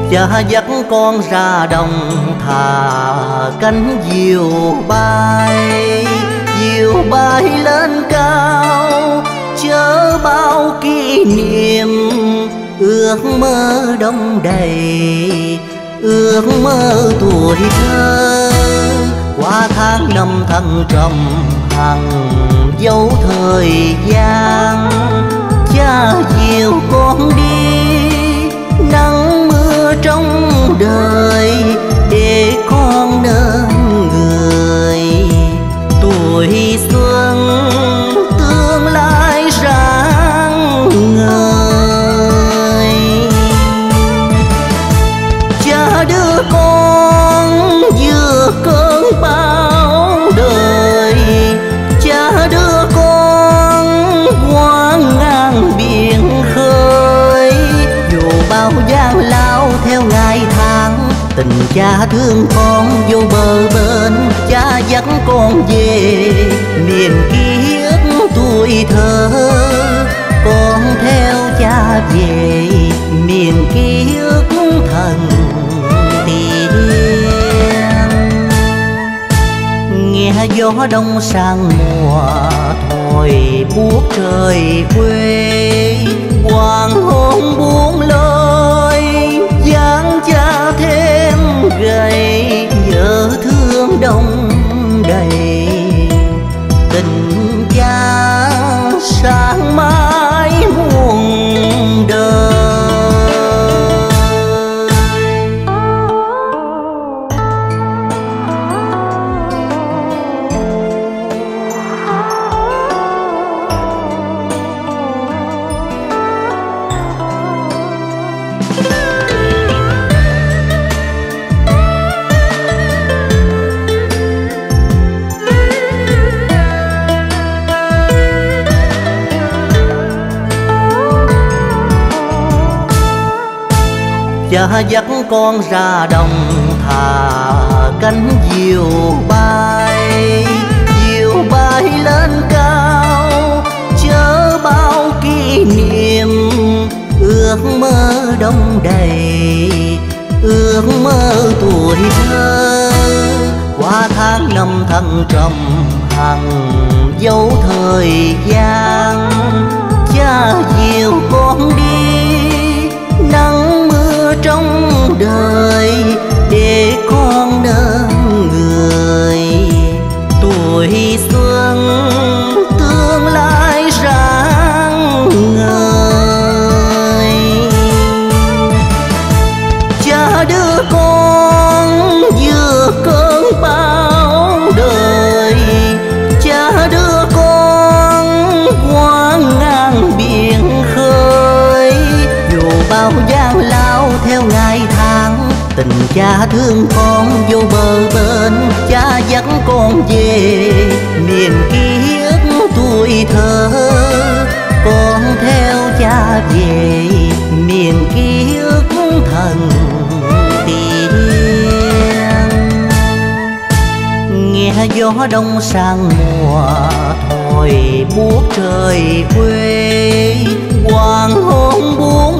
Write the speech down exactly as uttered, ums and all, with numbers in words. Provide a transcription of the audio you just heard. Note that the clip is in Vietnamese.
Cha dắt con ra đồng thả cánh diều bay, diều bay lên cao chớ bao kỷ niệm. Ước mơ đông đầy, ước mơ tuổi thơ, qua tháng năm thăng trầm hằng dấu thời gian. Cha dìu con đi nắng mưa trong đời, để con nên người tuổi xuân tương lai sáng ngời. Cha đưa con giữa cơn bão đời, cha đưa con qua ngang biển khơi. Dù bao gian lao theo ngày tháng, tình cha thương con vô bờ bên. Cha dắt con về miền ký ức tuổi thơ, con theo cha về miền ký ức thần tiên. Nghe gió đông sang mùa thổi buốt trời quê, hoàng hôn buông lơi dáng cha thêm gầy. Nhớ thương đông đầy tình cha sáng mãi muôn đời. Cha dắt con ra đồng thả cánh diều bay, diều bay lên cao chớ bao kỷ niệm. Ước mơ đông đầy, ước mơ tuổi thơ, qua tháng năm thăng trầm hằng dấu thời gian. Cha dìu con đi nắng mưa trong đời, để con nên người tuổi xuân tương lai sáng ngời. Cha đưa con giữa cơn bão đời, cha đưa con qua ngang biển khơi. Dù bao gian lao theo ngày tháng, tình cha thương con vô bờ bên. Cha dắt con về miền ký ức tuổi thơ, con theo cha về miền ký ức thần tiên. Nghe gió đông sang mùa thổi buốt trời quê, hoàng hôn buông